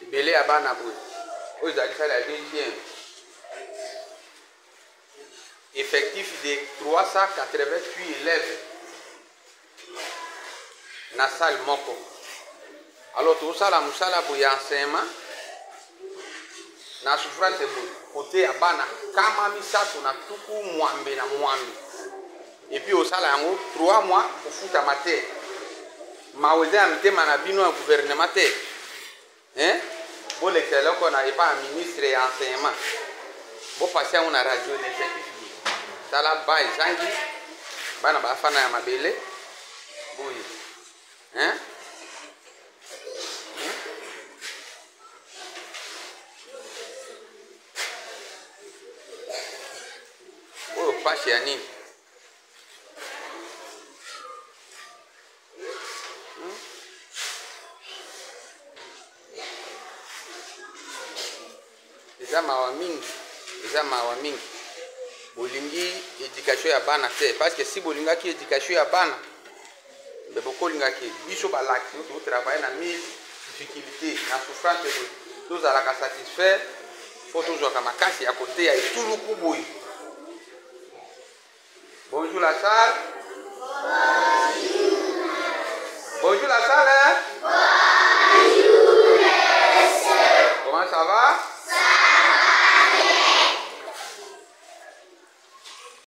Belé à Banabou. Aux Alissa la deuxième. Effectif de 388 élèves. Na salle moko. Alors tout ça la musala boya enseignement. Na souffrance côté à Bana. Kama misato na tuku mwambe na mwambe. Et puis au sala yango 3 mois pour foutre mater. Maweze amte manabino un gouvernement te. Hein? Bon l'excellent qu'on n'arrive pas un ministre et enseignement. Bon passer à une radio l'effectif. Ça là bas zangi. Bana ba fana ya mabele. Oui. Hein? Oh pas chez Annie. Eza mawa mingi bolingi éducation ya bana te parce que si bolingaki éducation ya bana be bokolingaki biso balaki to travailler na mille difficultés na souffrance tous alaka satisfaire faut toujours ka makasi ya côté ya itulu kuboyi. Bonjour la salle. Bonjour la salle.